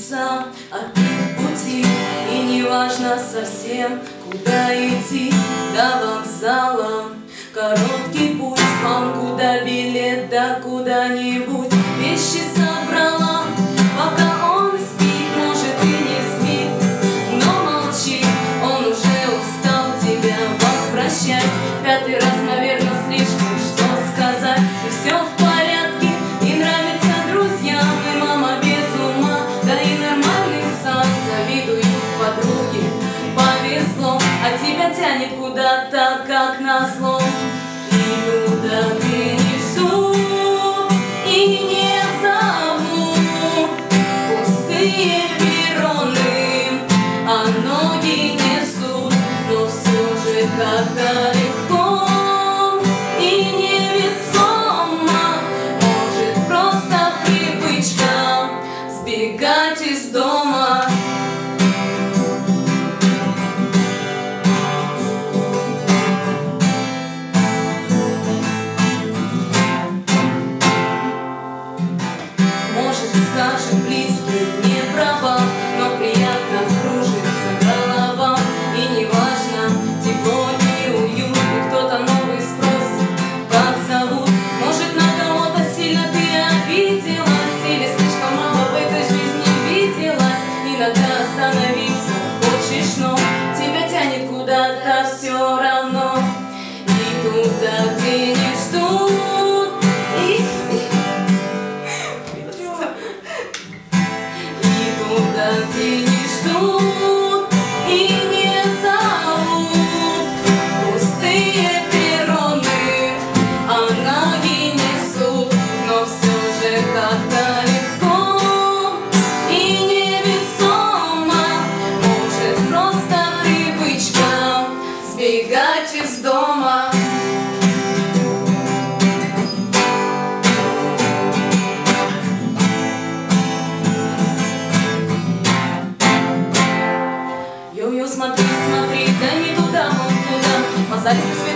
часа, а ты в пути, и неважно совсем, куда идти, до вокзала. Короткий путь, вам куда билет, да куда-нибудь. Вещи собрала, пока он спит, может и не спит, но молчит, он уже устал тебя возвращать. Пятый раз, наверное, слишком, что сказать, и все в порядке, и нравится друзьям, и мама без ума, да и нормальный сан, завидуют подруги, повезло, а тебя тянет куда-то, как назло. И куда ты не ждут и не зовут, пустые перроны, а ноги несут, но все же как-то легко и невесомо. Может, просто привычка сбегать из дома. Скажем, близкие не права, но приятно кружится голова. И неважно, тепло и уют, и кто-то новый спросит, как зовут. Может, на кого-то сильно ты обиделась, или слишком мало в этой жизни виделась. Иногда остановиться хочешь, но тебя тянет куда-то все равно. И туда, где не ждут, где не ждут и не зовут, пустые перроны, а ноги несут, но все же как-то легко и невесомо. Может, просто привычка сбегать из дома. Смотри, смотри, да не туда, вон туда, позади